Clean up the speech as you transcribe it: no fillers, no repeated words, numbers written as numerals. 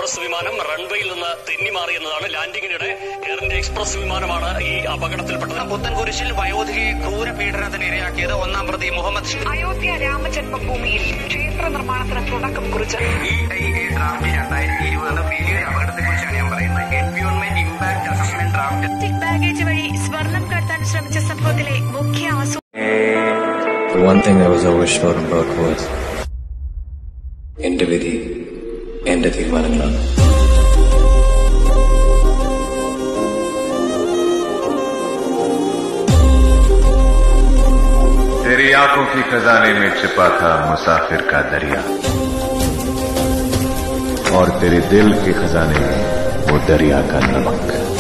Express വിമാനം റൺവേയിൽ നിന്ന് തെന്നിമാറിയെന്നതാണ്. ലാൻഡിങ്ങിനിടെ എയർ ഇന്ത്യ എക്സ്പ്രസ് വിമാനമാണ് ഈ അപകടത്തിൽപ്പെട്ടത്. പുത്തൻകുരിശിൽ വയോധികയെ ക്രൂരപീഡനത്തിന് ഇരയാക്കിയത് 1-ാം പ്രതി മുഹമ്മദ് ഷെരീഫ്. അയോധ്യ രാമജന്മഭൂമിയിൽ ക്ഷേത്ര നിർമ്മാണത്തിന് തുടക്കം കുറിച്ച് EIA ഡ്രാഫ്റ്റ് 2020 ഭീകര അപകടത്തെക്കുറിച്ചാണ് ഞാൻ പറയുന്നത്. Environment impact assessment draft. ടിക് ബാഗേജ് വഴി സ്വർണം കടത്താൻ ശ്രമിച്ച സംഭവത്തിലെ മുഖ്യ The one thing I was always sure about was എന്റെ വിധി എന്റെ തീരുമാനങ്ങളാണ്. तेरी आंखों की खजाने में छिपा था मुसाफिर का दरिया, और तेरे दिल के खजाने में वो दरिया का नमक.